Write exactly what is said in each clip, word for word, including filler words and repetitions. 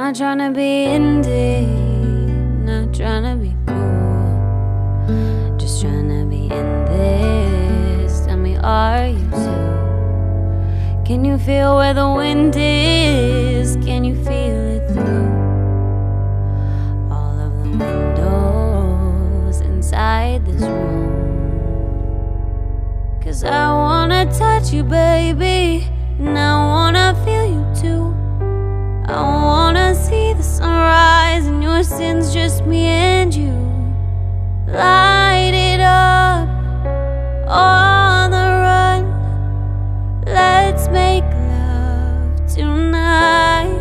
Not tryna be indie, not tryna be cool, just tryna be in this. Tell me, are you too? Can you feel where the wind is? Can you feel it through all of the windows inside this room? 'Cause I wanna touch you, baby, and I wanna feel you too. I wanna see the sunrise and your sins, just me and you. Light it up on the run. Let's make love tonight.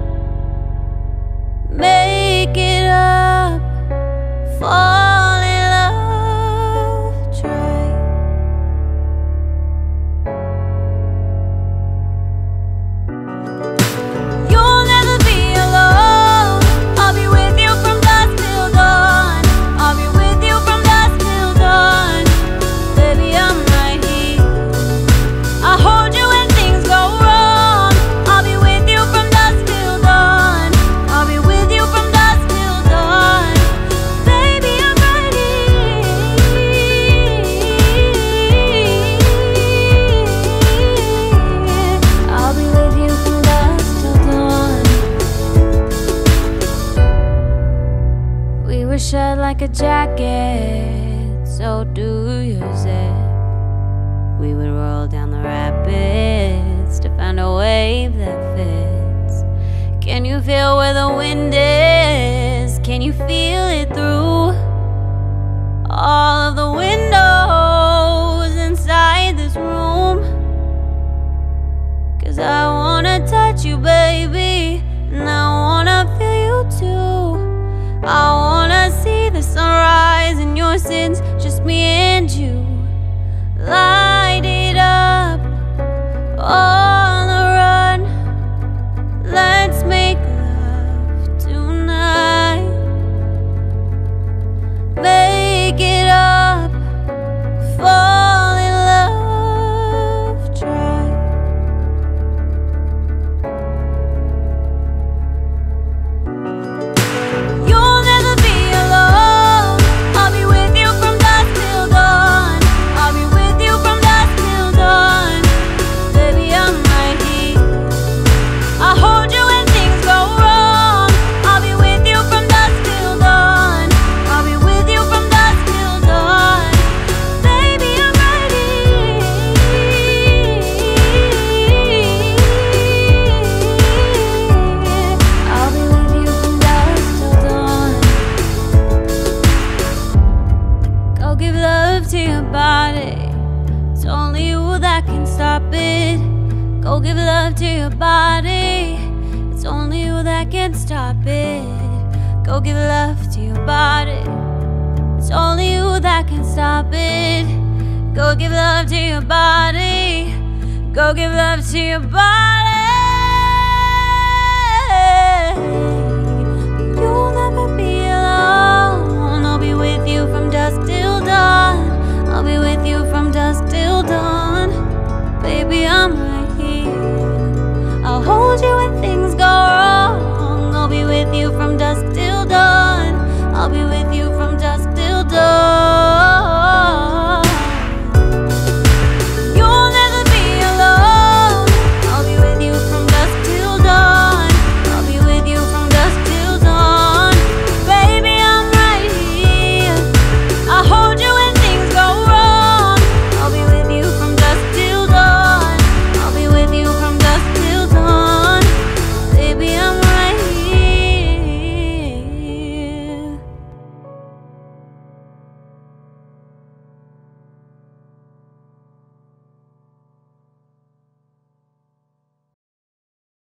Make it up, fall in love, try. You'll never be alone. I'll be with you from dusk till dawn. I'll be with you from dusk till dawn. Baby, I'm right here. I'll hold you when things go wrong. I'll be with you from dusk till dawn. I'll be with you from dusk till dawn. Baby, I'm right here. I'll be with you from dusk till dawn. We were shed like a jacket, so do yours it. We would roll down the rapids to find a wave that fits. Can you feel where the wind is? Can you feel it through all of the windows inside this room? 'Cause I wanna touch you, baby, and I wanna feel you too. I wanna see the sunrise and your sins, just me and you. Light it up on the run. Let's make love tonight. Make it up, fall in love, try. You'll never be alone. I'll be with you from dusk till dawn. I'll be with you from dusk till dawn. Baby, I'm right here. I'll hold you when things go wrong. I'll be with you from dusk till dawn. I'll be with you from dusk till dawn. Baby, I'm right here. I'll be with you from dusk till dawn. Go give love to your body. It's only you that can stop it. Go give love to your body. It's only you that can stop it. Go give love to your body. It's only you that can stop it. Go give love to your body. Go give love to your body.